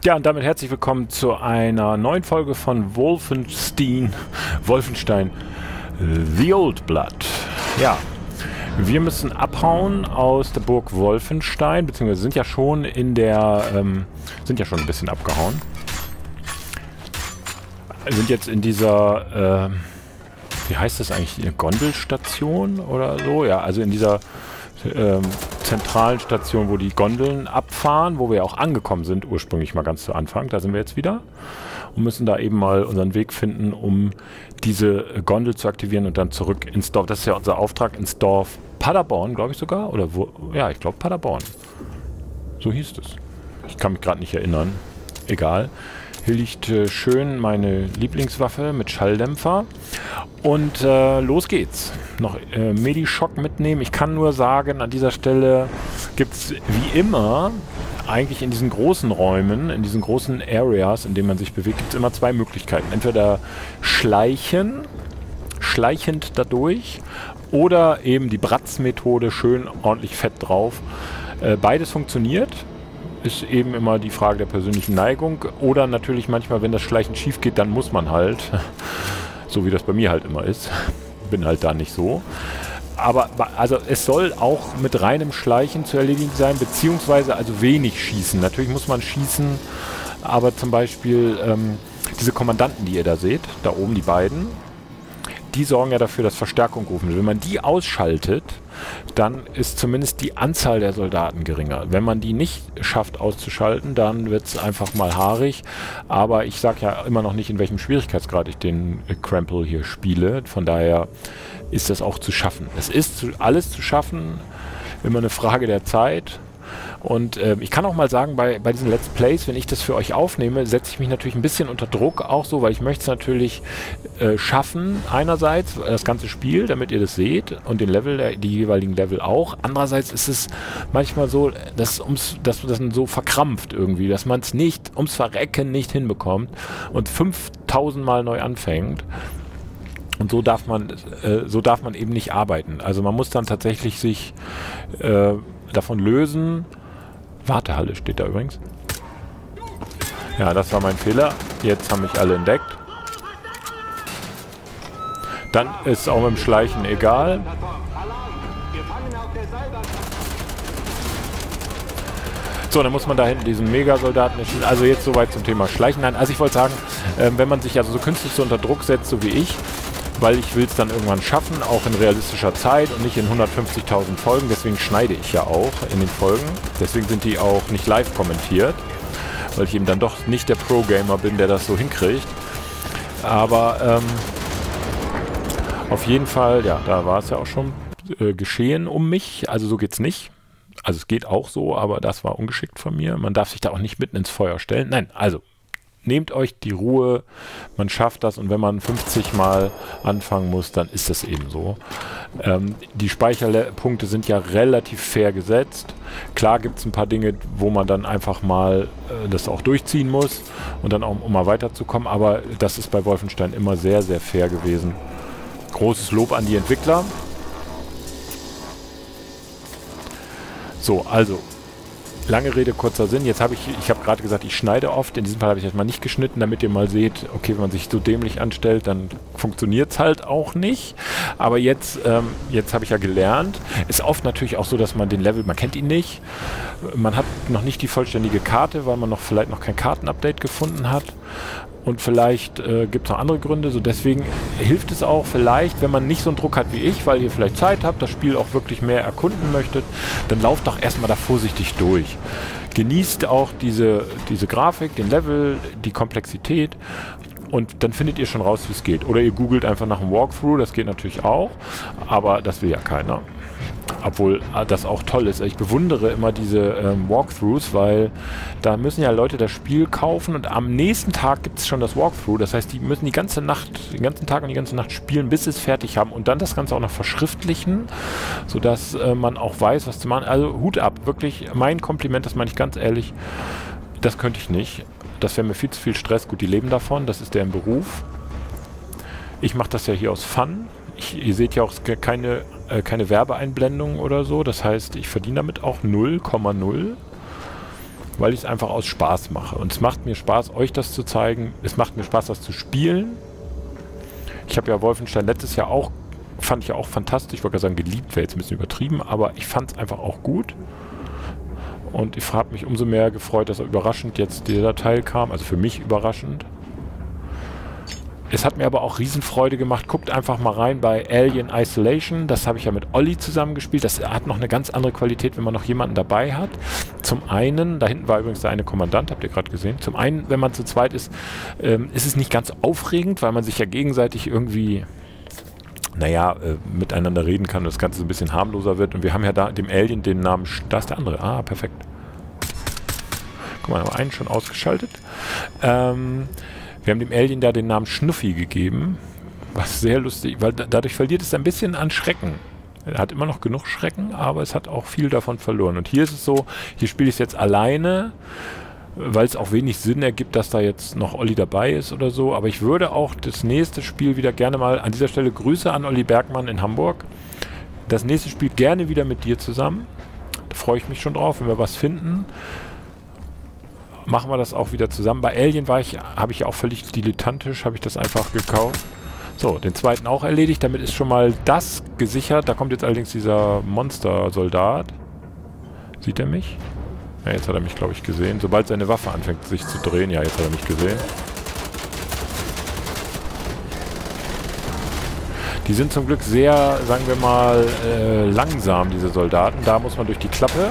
Ja, und damit herzlich willkommen zu einer neuen Folge von Wolfenstein, The Old Blood. Ja, wir müssen abhauen aus der Burg Wolfenstein, beziehungsweise sind ja schon in der, sind ja schon ein bisschen abgehauen. Wir sind jetzt in dieser, wie heißt das eigentlich, eine Gondelstation oder so? Ja, also in dieser zentralen Station, wo die Gondeln abfahren, wo wir auch angekommen sind, ursprünglich mal ganz zu Anfang. Da sind wir jetzt wieder und müssen da eben mal unseren Weg finden, um diese Gondel zu aktivieren und dann zurück ins Dorf. Das ist ja unser Auftrag, ins Dorf Paderborn, glaube ich sogar. Oder wo? Ja, ich glaube Paderborn. So hieß es. Ich kann mich gerade nicht erinnern. Egal. Hier liegt schön meine Lieblingswaffe mit Schalldämpfer. Und los geht's. Noch Medishock mitnehmen. Ich kann nur sagen, an dieser Stelle gibt es wie immer, eigentlich in diesen großen Räumen, in diesen großen Areas, in denen man sich bewegt, gibt es immer zwei Möglichkeiten. Entweder schleichend dadurch, oder eben die Bratz-Methode, schön ordentlich Fett drauf. Beides funktioniert. Ist eben immer die Frage der persönlichen Neigung. Oder natürlich manchmal, wenn das Schleichen schief geht, dann muss man halt. So wie das bei mir halt immer ist. Bin halt da nicht so. Aber also es soll auch mit reinem Schleichen zu erledigen sein, beziehungsweise also wenig schießen. Natürlich muss man schießen, aber zum Beispiel diese Kommandanten, die ihr da seht, da oben die beiden, die sorgen ja dafür, dass Verstärkung gerufen wird. Wenn man die ausschaltet, dann ist zumindest die Anzahl der Soldaten geringer. Wenn man die nicht schafft auszuschalten, dann wird es einfach mal haarig. Aber ich sage ja immer noch nicht, in welchem Schwierigkeitsgrad ich den Crample hier spiele. Von daher ist das auch zu schaffen. Es ist alles zu schaffen, immer eine Frage der Zeit. Und ich kann auch mal sagen, bei diesen Let's Plays, wenn ich das für euch aufnehme, setze ich mich natürlich ein bisschen unter Druck, auch so, weil ich möchte es natürlich schaffen, einerseits das ganze Spiel, damit ihr das seht und den Level, die jeweiligen Level auch. Andererseits ist es manchmal so, dass das so verkrampft irgendwie, dass man es nicht, ums Verrecken nicht hinbekommt und 5000 Mal neu anfängt. Und so darf man eben nicht arbeiten. Also man muss dann tatsächlich sich davon lösen. Wartehalle steht da übrigens. Ja, das war mein Fehler. Jetzt haben mich alle entdeckt. Dann ist auch mit dem Schleichen egal. So, dann muss man da hinten diesen Megasoldaten... Also jetzt soweit zum Thema Schleichen. Nein, also ich wollte sagen, wenn man sich also so künstlich so unter Druck setzt, so wie ich, weil ich will es dann irgendwann schaffen, auch in realistischer Zeit und nicht in 150.000 Folgen. Deswegen schneide ich ja auch in den Folgen. Deswegen sind die auch nicht live kommentiert, weil ich eben dann doch nicht der Pro-Gamer bin, der das so hinkriegt. Aber auf jeden Fall, ja, da war es ja auch schon geschehen um mich. Also so geht's nicht. Also es geht auch so, aber das war ungeschickt von mir. Man darf sich da auch nicht mitten ins Feuer stellen. Nein, also nehmt euch die Ruhe, man schafft das und wenn man 50 Mal anfangen muss, dann ist das eben so. Die Speicherpunkte sind ja relativ fair gesetzt. Klar gibt es ein paar Dinge, wo man dann einfach mal das auch durchziehen muss und dann auch, um mal weiterzukommen, aber das ist bei Wolfenstein immer sehr, sehr fair gewesen. Großes Lob an die Entwickler. So, also lange Rede, kurzer Sinn. Jetzt habe ich habe gerade gesagt, ich schneide oft. In diesem Fall habe ich jetzt mal nicht geschnitten, damit ihr mal seht, okay, wenn man sich so dämlich anstellt, dann funktioniert es halt auch nicht. Aber jetzt habe ich ja gelernt. Ist oft natürlich auch so, dass man den Level, man kennt ihn nicht. Man hat noch nicht die vollständige Karte, weil man vielleicht noch kein Kartenupdate gefunden hat. Und vielleicht gibt es noch andere Gründe. So deswegen hilft es auch vielleicht, wenn man nicht so einen Druck hat wie ich, weil ihr vielleicht Zeit habt, das Spiel auch wirklich mehr erkunden möchtet, dann lauft doch erstmal da vorsichtig durch. Genießt auch diese Grafik, den Level, die Komplexität und dann findet ihr schon raus, wie es geht. Oder ihr googelt einfach nach einem Walkthrough, das geht natürlich auch, aber das will ja keiner. Obwohl das auch toll ist. Ich bewundere immer diese Walkthroughs, weil da müssen ja Leute das Spiel kaufen und am nächsten Tag gibt es schon das Walkthrough. Das heißt, die müssen den ganzen Tag und die ganze Nacht spielen, bis sie es fertig haben und dann das Ganze auch noch verschriftlichen, sodass man auch weiß, was zu machen. Also Hut ab, wirklich mein Kompliment, das meine ich ganz ehrlich, das könnte ich nicht. Das wäre mir viel zu viel Stress. Gut, die leben davon, das ist deren Beruf. Ich mache das ja hier aus Fun. Ihr seht ja auch keine Werbeeinblendungen oder so. Das heißt, ich verdiene damit auch 0,0. weil ich es einfach aus Spaß mache. Und es macht mir Spaß, euch das zu zeigen. Es macht mir Spaß, das zu spielen. Ich habe ja Wolfenstein letztes Jahr auch, fand ich ja auch fantastisch. Ich wollte gerade sagen, geliebt wäre jetzt ein bisschen übertrieben, aber ich fand es einfach auch gut. Und ich habe mich umso mehr gefreut, dass überraschend jetzt dieser Teil kam. Also für mich überraschend. Es hat mir aber auch Riesenfreude gemacht. Guckt einfach mal rein bei Alien Isolation. Das habe ich ja mit Olli zusammengespielt. Das hat noch eine ganz andere Qualität, wenn man noch jemanden dabei hat. Zum einen, da hinten war übrigens der eine Kommandant, habt ihr gerade gesehen. Zum einen, wenn man zu zweit ist, ist es nicht ganz aufregend, weil man sich ja gegenseitig irgendwie, naja, miteinander reden kann und das Ganze so ein bisschen harmloser wird. Und wir haben ja da dem Alien den Namen, da ist der andere. Ah, perfekt. Guck mal, haben wir einen schon ausgeschaltet. Wir haben dem Alien da den Namen Schnuffi gegeben, was sehr lustig, weil dadurch verliert es ein bisschen an Schrecken. Er hat immer noch genug Schrecken, aber es hat auch viel davon verloren. Und hier ist es so, hier spiele ich es jetzt alleine, weil es auch wenig Sinn ergibt, dass da jetzt noch Olli dabei ist oder so. Aber ich würde auch das nächste Spiel wieder gerne mal, an dieser Stelle Grüße an Olli Bergmann in Hamburg, das nächste Spiel gerne wieder mit dir zusammen. Da freue ich mich schon drauf, wenn wir was finden. Machen wir das auch wieder zusammen. Bei Alien habe ich ja auch völlig dilettantisch, habe ich das einfach gekauft. So, den zweiten auch erledigt. Damit ist schon mal das gesichert. Da kommt jetzt allerdings dieser Monster-Soldat. Sieht er mich? Ja, jetzt hat er mich, glaube ich, gesehen. Sobald seine Waffe anfängt, sich zu drehen. Ja, jetzt hat er mich gesehen. Die sind zum Glück sehr, sagen wir mal, langsam, diese Soldaten. Da muss man durch die Klappe.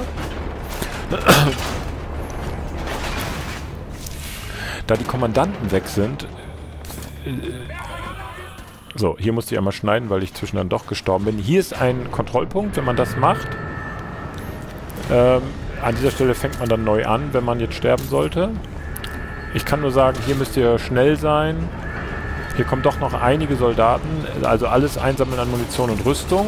Da die Kommandanten weg sind, so, hier musste ich einmal schneiden, weil ich zwischendurch doch gestorben bin. Hier ist ein Kontrollpunkt, wenn man das macht. An dieser Stelle fängt man dann neu an, wenn man jetzt sterben sollte. Ich kann nur sagen, hier müsst ihr schnell sein. Hier kommen doch noch einige Soldaten, also alles einsammeln an Munition und Rüstung.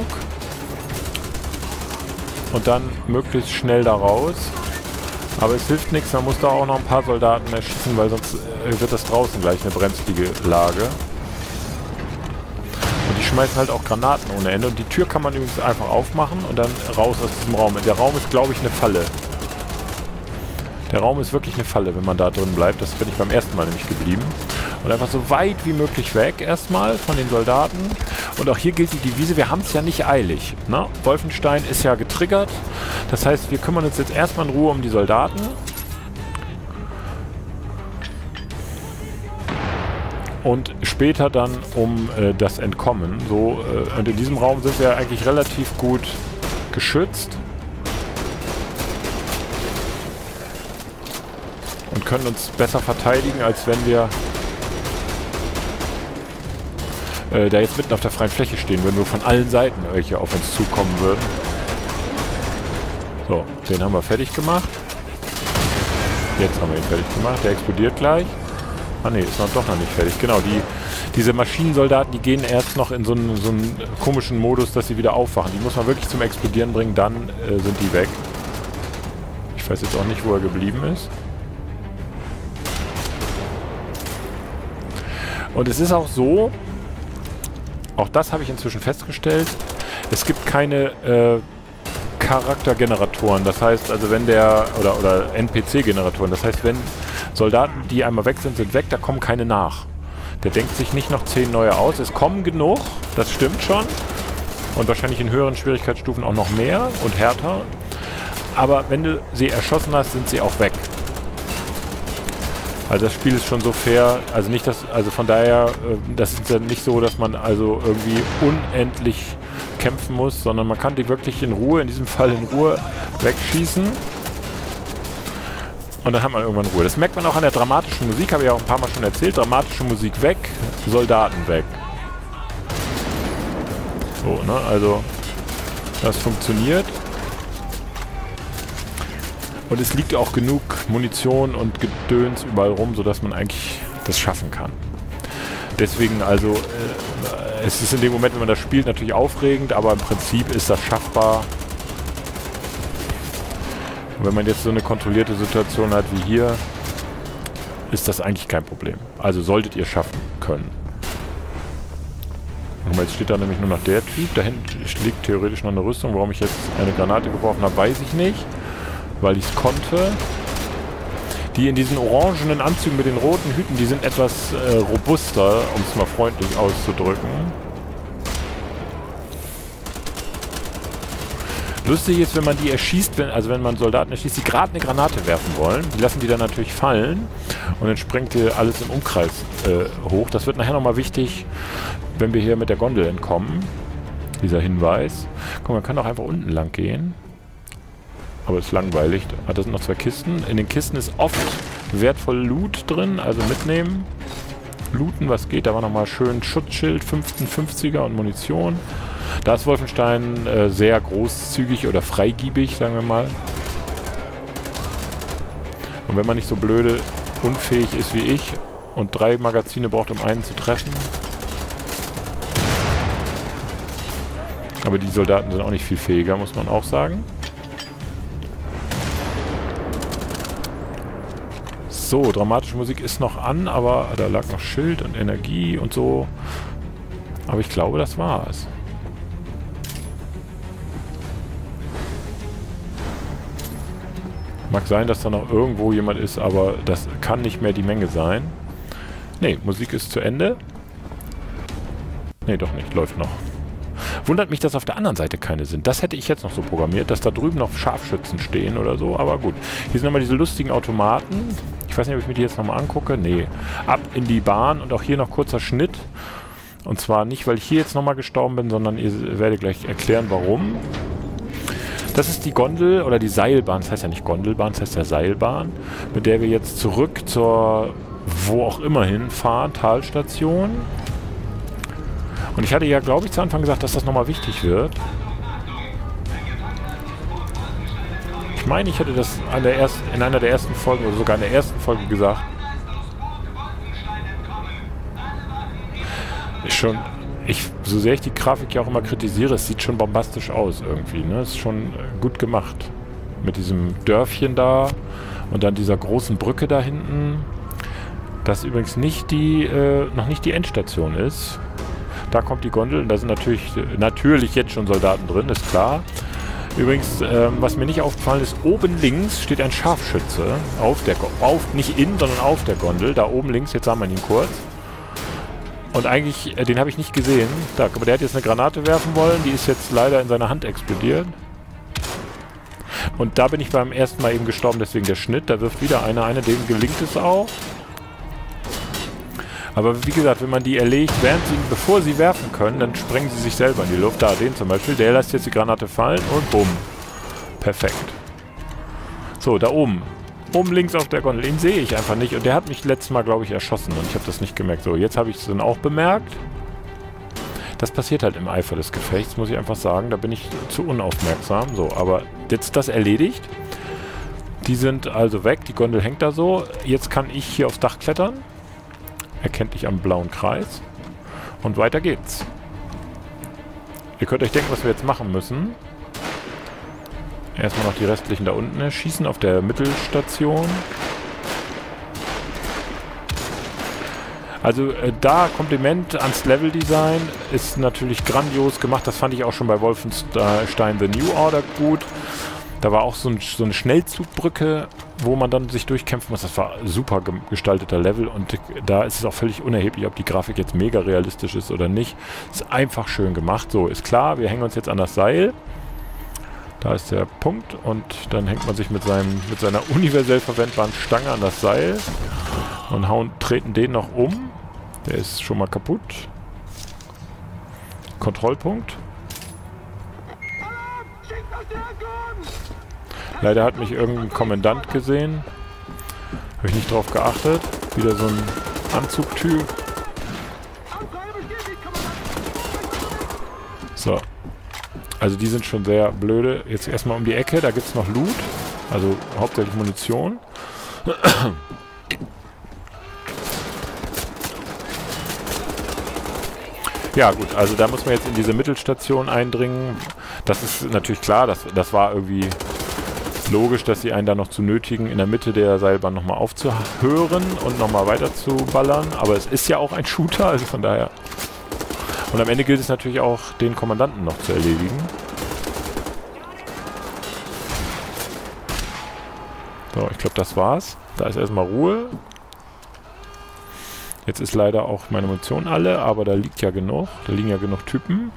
Und dann möglichst schnell da raus. Aber es hilft nichts, man muss da auch noch ein paar Soldaten erschießen, weil sonst wird das draußen gleich eine brenzlige Lage. Und die schmeißen halt auch Granaten ohne Ende. Und die Tür kann man übrigens einfach aufmachen und dann raus aus diesem Raum. Der Raum ist, glaube ich, eine Falle. Der Raum ist wirklich eine Falle, wenn man da drin bleibt. Das bin ich beim ersten Mal nämlich geblieben. Und einfach so weit wie möglich weg erstmal von den Soldaten. Und auch hier gilt die Devise, wir haben es ja nicht eilig. Ne? Wolfenstein ist ja getriggert. Das heißt, wir kümmern uns jetzt erstmal in Ruhe um die Soldaten. Und später dann um das Entkommen. So, und in diesem Raum sind wir eigentlich relativ gut geschützt. Und können uns besser verteidigen, als wenn wir da jetzt mitten auf der freien Fläche stehen würden, nur von allen Seiten welche auf uns zukommen würden. So, den haben wir fertig gemacht. Jetzt haben wir ihn fertig gemacht. Der explodiert gleich. Ah ne, ist doch noch nicht fertig. Genau, diese Maschinensoldaten, die gehen erst noch in so einen komischen Modus, dass sie wieder aufwachen. Die muss man wirklich zum Explodieren bringen, dann sind die weg. Ich weiß jetzt auch nicht, wo er geblieben ist. Und es ist auch so, auch das habe ich inzwischen festgestellt, es gibt keine Charaktergeneratoren, das heißt, also wenn der, oder NPC-Generatoren, das heißt, wenn Soldaten, die einmal weg sind, sind weg, da kommen keine nach. Der denkt sich nicht noch 10 neue aus, es kommen genug, das stimmt schon, und wahrscheinlich in höheren Schwierigkeitsstufen auch noch mehr und härter, aber wenn du sie erschossen hast, sind sie auch weg. Also das Spiel ist schon so fair, also nicht das, also von daher, das ist ja nicht so, dass man also irgendwie unendlich kämpfen muss, sondern man kann die wirklich in Ruhe, in diesem Fall in Ruhe wegschießen und dann hat man irgendwann Ruhe. Das merkt man auch an der dramatischen Musik, habe ich ja auch ein paar Mal schon erzählt, dramatische Musik weg, Soldaten weg. So, ne, also das funktioniert. Und es liegt auch genug Munition und Gedöns überall rum, sodass man eigentlich das schaffen kann. Deswegen also, es ist in dem Moment, wenn man das spielt, natürlich aufregend, aber im Prinzip ist das schaffbar. Und wenn man jetzt so eine kontrollierte Situation hat wie hier, ist das eigentlich kein Problem. Also solltet ihr schaffen können. Guck mal, jetzt steht da nämlich nur noch der Typ. Da hinten liegt theoretisch noch eine Rüstung. Warum ich jetzt eine Granate geworfen habe, weiß ich nicht. Weil ich es konnte. Die in diesen orangenen Anzügen mit den roten Hüten, die sind etwas robuster, um es mal freundlich auszudrücken. Lustig ist, wenn man die erschießt, wenn man Soldaten erschießt, die gerade eine Granate werfen wollen, die lassen die dann natürlich fallen und dann sprengt hier alles im Umkreis hoch. Das wird nachher nochmal wichtig, wenn wir hier mit der Gondel entkommen. Dieser Hinweis. Guck mal, man kann auch einfach unten lang gehen. Aber ist langweilig. Ah, da sind noch 2 Kisten. In den Kisten ist oft wertvoll Loot drin, also mitnehmen. Looten, was geht. Da war nochmal schön Schutzschild, 1550er und Munition. Da ist Wolfenstein sehr großzügig oder freigiebig, sagen wir mal. Und wenn man nicht so blöde, unfähig ist wie ich und 3 Magazine braucht, um einen zu treffen. Aber die Soldaten sind auch nicht viel fähiger, muss man auch sagen. So, dramatische Musik ist noch an, aber da lag noch Schild und Energie und so. Aber ich glaube, das war's. Mag sein, dass da noch irgendwo jemand ist, aber das kann nicht mehr die Menge sein. Ne, Musik ist zu Ende. Ne, doch nicht, läuft noch. Wundert mich, dass auf der anderen Seite keine sind. Das hätte ich jetzt noch so programmiert, dass da drüben noch Scharfschützen stehen oder so, aber gut. Hier sind nochmal diese lustigen Automaten. Ich weiß nicht, ob ich mir die jetzt nochmal angucke. Nee, ab in die Bahn und auch hier noch kurzer Schnitt. Und zwar nicht, weil ich hier jetzt nochmal gestorben bin, sondern ihr werdet gleich erklären, warum. Das ist die Gondel oder die Seilbahn, das heißt ja nicht Gondelbahn, das heißt ja Seilbahn, mit der wir jetzt zurück zur wo auch immer hin fahren, Talstation. Und ich hatte ja, glaube ich, zu Anfang gesagt, dass das nochmal wichtig wird. Ich meine, ich hätte das in einer der ersten Folgen oder sogar in der ersten Folge gesagt. Ist schon... so sehr ich die Grafik ja auch immer kritisiere, es sieht schon bombastisch aus irgendwie, ne? Ist schon gut gemacht. Mit diesem Dörfchen da und dann dieser großen Brücke da hinten. Das übrigens nicht noch nicht die Endstation ist. Da kommt die Gondel und da sind natürlich jetzt schon Soldaten drin, ist klar. Übrigens, was mir nicht aufgefallen ist, oben links steht ein Scharfschütze nicht in, sondern auf der Gondel. Da oben links, jetzt sah man ihn kurz. Und eigentlich, den habe ich nicht gesehen. Da, aber der hat jetzt eine Granate werfen wollen. Die ist jetzt leider in seiner Hand explodiert. Und da bin ich beim ersten Mal eben gestorben, deswegen der Schnitt. Da wirft wieder einer eine, dem gelingt es auch. Aber wie gesagt, wenn man die erlegt, bevor sie werfen können, dann sprengen sie sich selber in die Luft. Da, den zum Beispiel. Der lässt jetzt die Granate fallen und bumm. Perfekt. So, da oben. Oben links auf der Gondel. Den sehe ich einfach nicht. Und der hat mich letztes Mal, glaube ich, erschossen. Und ich habe das nicht gemerkt. So, jetzt habe ich es dann auch bemerkt. Das passiert halt im Eifer des Gefechts, muss ich einfach sagen. Da bin ich zu unaufmerksam. So, aber jetzt das erledigt. Die sind also weg. Die Gondel hängt da so. Jetzt kann ich hier aufs Dach klettern. Erkenntlich am blauen Kreis. Und weiter geht's. Ihr könnt euch denken, was wir jetzt machen müssen. Erstmal noch die restlichen da unten erschießen auf der Mittelstation. Also da Kompliment ans Leveldesign, ist natürlich grandios gemacht. Das fand ich auch schon bei Wolfenstein The New Order gut. Da war auch so eine Schnellzugbrücke, wo man dann sich durchkämpfen muss. Das war super gestalteter Level und da ist es auch völlig unerheblich, ob die Grafik jetzt mega realistisch ist oder nicht. Ist einfach schön gemacht. So, ist klar, wir hängen uns jetzt an das Seil. Da ist der Punkt und dann hängt man sich mit seiner universell verwendbaren Stange an das Seil und treten den noch um. Der ist schon mal kaputt. Kontrollpunkt. Leider hat mich irgendein Kommandant gesehen. Habe ich nicht drauf geachtet. Wieder so ein Anzugtyp. So. Also die sind schon sehr blöde. Jetzt erstmal um die Ecke. Da gibt es noch Loot. Also hauptsächlich Munition. Ja gut, also da muss man jetzt in diese Mittelstation eindringen. Das ist natürlich klar, das war irgendwie logisch, dass sie einen da noch zu nötigen, in der Mitte der Seilbahn nochmal aufzuhören und nochmal weiter zu ballern. Aber es ist ja auch ein Shooter, also von daher. Und am Ende gilt es natürlich auch, den Kommandanten noch zu erledigen. So, ich glaube, das war's. Da ist erstmal Ruhe. Jetzt ist leider auch meine Munition alle, aber da liegt ja genug. Da liegen ja genug Typen.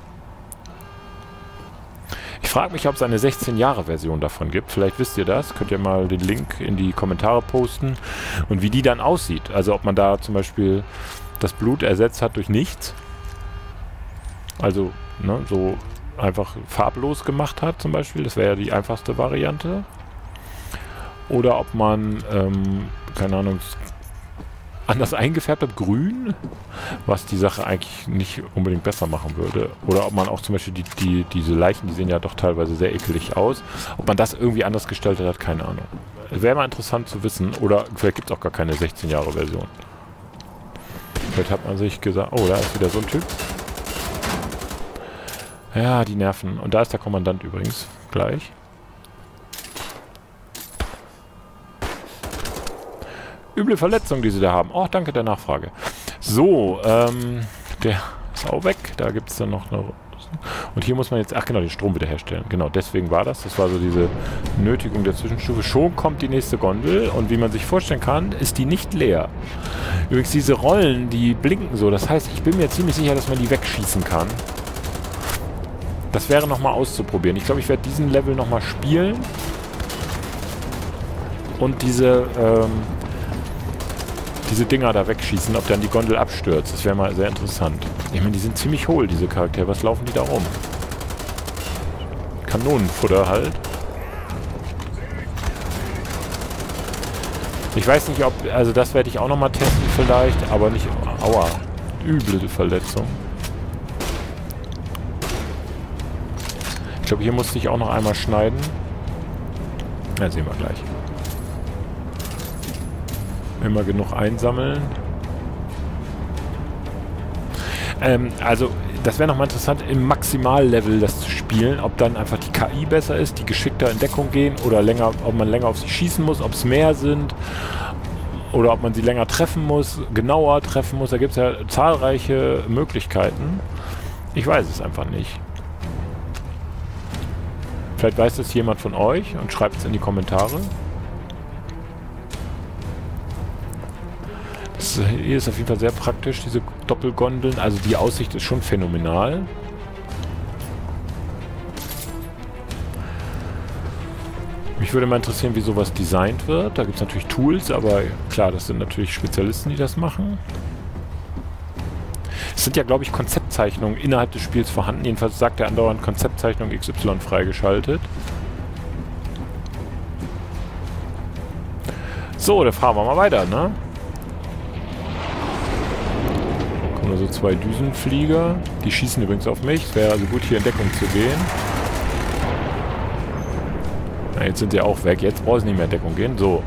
Ich frage mich, ob es eine 16-Jahre-Version davon gibt. Vielleicht wisst ihr das. Könnt ihr mal den Link in die Kommentare posten. Und wie die dann aussieht. Also ob man da zum Beispiel das Blut ersetzt hat durch nichts. Also ne, so einfach farblos gemacht hat zum Beispiel. Das wäre ja die einfachste Variante. Oder ob man, keine Ahnung, anders eingefärbt hat, grün, was die Sache eigentlich nicht unbedingt besser machen würde. Oder ob man auch zum Beispiel diese Leichen, die sehen ja doch teilweise sehr ekelig aus, ob man das irgendwie anders gestaltet hat, keine Ahnung. Wäre mal interessant zu wissen. Oder vielleicht gibt es auch gar keine 16-Jahre-Version. Vielleicht hat man sich gesagt, oh, da ist wieder so ein Typ. Ja, die nerven. Und da ist der Kommandant übrigens gleich. Üble Verletzung, die sie da haben. Oh, danke der Nachfrage. So, der ist auch weg. Da gibt es dann noch eine... Und hier muss man jetzt... Ach genau, den Strom wiederherstellen. Genau, deswegen war das. Das war so diese Nötigung der Zwischenstufe. Schon kommt die nächste Gondel. Und wie man sich vorstellen kann, ist die nicht leer. Übrigens, diese Rollen, die blinken so. Das heißt, ich bin mir ziemlich sicher, dass man die wegschießen kann. Das wäre nochmal auszuprobieren. Ich glaube, ich werde diesen Level nochmal spielen. Und diese Dinger da wegschießen, ob dann die Gondel abstürzt. Das wäre mal sehr interessant. Ich meine, die sind ziemlich hohl, diese Charaktere. Was laufen die da rum? Kanonenfutter halt. Ich weiß nicht, ob... Also das werde ich auch nochmal testen vielleicht, aber nicht... Aua. Üble Verletzung. Ich glaube, hier musste ich auch noch einmal schneiden. Ja, sehen wir gleich. Immer genug einsammeln. Also, das wäre nochmal interessant, im Maximallevel das zu spielen, ob dann einfach die KI besser ist, die geschickter in Deckung gehen oder länger, ob man länger auf sie schießen muss, ob es mehr sind oder ob man sie länger treffen muss, genauer treffen muss. Da gibt es ja zahlreiche Möglichkeiten. Ich weiß es einfach nicht. Vielleicht weiß es jemand von euch und schreibt es in die Kommentare. Hier ist auf jeden Fall sehr praktisch, diese Doppelgondeln. Also die Aussicht ist schon phänomenal. Mich würde mal interessieren, wie sowas designt wird. Da gibt es natürlich Tools, aber klar, das sind natürlich Spezialisten, die das machen. Es sind ja, glaube ich, Konzeptzeichnungen innerhalb des Spiels vorhanden. Jedenfalls sagt er andauernd Konzeptzeichnung XY freigeschaltet. So, dann fahren wir mal weiter, ne? Kommen also 2 Düsenflieger. Die schießen übrigens auf mich. Es wäre also gut, hier in Deckung zu gehen. Na, jetzt sind sie auch weg. Jetzt brauche ich nicht mehr in Deckung gehen. So.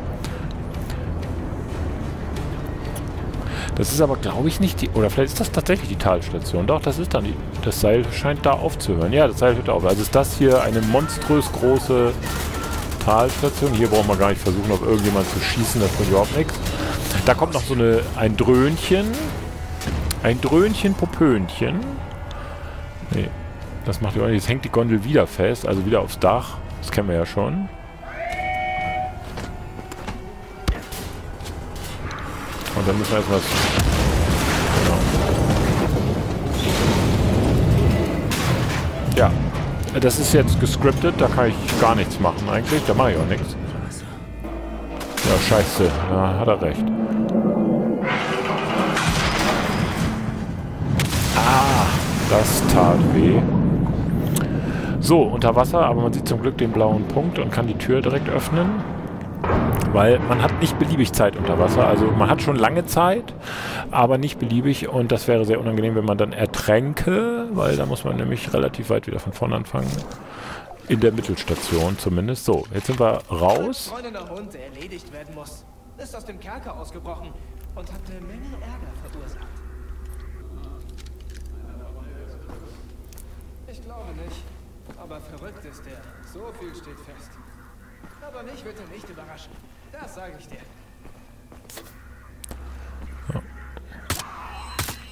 Das ist aber, glaube ich, nicht die... Oder vielleicht ist das tatsächlich die Talstation. Doch, das ist dann die... Das Seil scheint da aufzuhören. Ja, das Seil hört auf. Also ist das hier eine monströs große Talstation. Hier brauchen wir gar nicht versuchen, auf irgendjemand zu schießen. Das bringt überhaupt nichts. Da kommt noch so ein Dröhnchen. Ein Dröhnchen, Popönchen. Nee, das macht ja auch nicht. Jetzt hängt die Gondel wieder fest. Also wieder aufs Dach. Das kennen wir ja schon. Und dann müssen wir erstmal... Genau. Ja. Das ist jetzt gescriptet. Da kann ich gar nichts machen eigentlich. Da mache ich auch nichts. Ja, scheiße. Da hat er recht. Ah, das tat weh. So, unter Wasser. Aber man sieht zum Glück den blauen Punkt und kann die Tür direkt öffnen. Weil man hat nicht beliebig Zeit unter Wasser. Also man hat schon lange Zeit, aber nicht beliebig. Und das wäre sehr unangenehm, wenn man dann ertränke. Weil da muss man nämlich relativ weit wieder von vorne anfangen. In der Mittelstation zumindest. So, jetzt sind wir raus. Ein freundender Hund, der erledigt werden muss, ist aus dem Kerker ausgebrochen und hat eine Menge Ärger verursacht. Ich glaube nicht. Aber verrückt ist er. So viel steht fest. Aber mich wird er nicht überraschen. Das sage ich dir. Ja.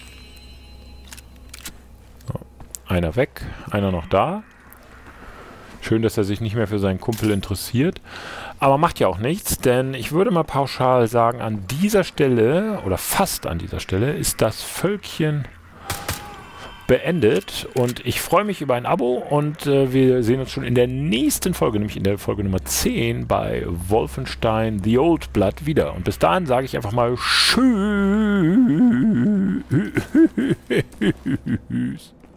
So. Einer weg, einer noch da. Schön, dass er sich nicht mehr für seinen Kumpel interessiert. Aber macht ja auch nichts, denn ich würde mal pauschal sagen, an dieser Stelle, oder fast an dieser Stelle, ist das Völkchen beendet. Und ich freue mich über ein Abo und wir sehen uns schon in der nächsten Folge, nämlich in der Folge Nummer 10 bei Wolfenstein The Old Blood wieder. Und bis dahin sage ich einfach mal Tschüss.